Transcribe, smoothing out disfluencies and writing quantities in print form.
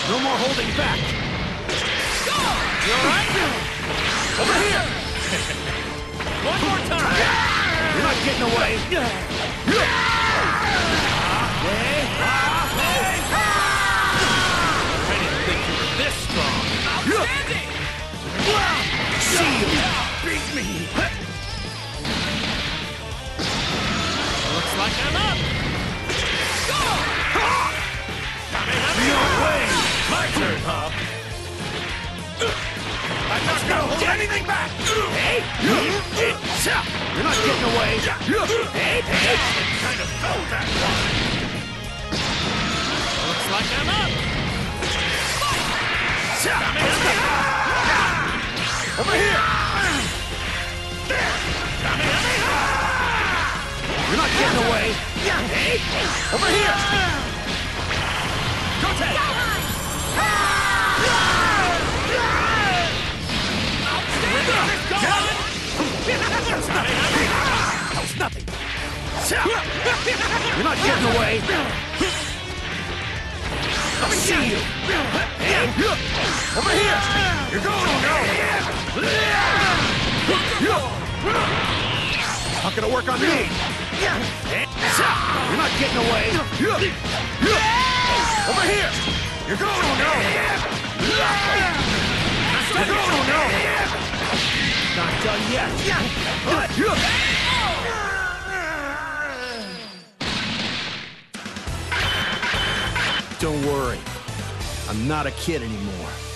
No more holding back. Go! You all right? Over here. One more time. You're not getting away. I didn't think you were this strong. Outstanding! See you. Beat me. Looks like I'm up. Go! No way. My turn, huh? I'm not gonna hold anything back. Hey. You're not getting away. Hey. Kind of felt that one. Looks like I'm up. Over here. You're not getting away. Hey. Over here. Go take. That was nothing. You're not getting away. Let me see you. Hey. Over here. You're going not gonna work on me. You're not getting away. Over here. You're going Not done yet. Don't worry. I'm not a kid anymore.